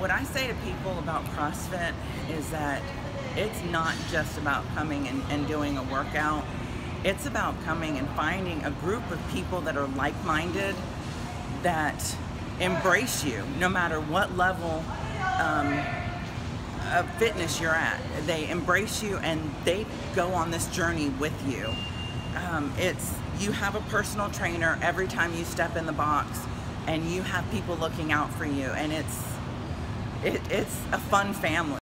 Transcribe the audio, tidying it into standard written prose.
What I say to people about CrossFit is that it's not just about coming and doing a workout. It's about coming and finding a group of people that are like-minded, that embrace you no matter what level of fitness you're at. They embrace you and they go on this journey with you. You have a personal trainer every time you step in the box, and you have people looking out for you, and it's a fun family.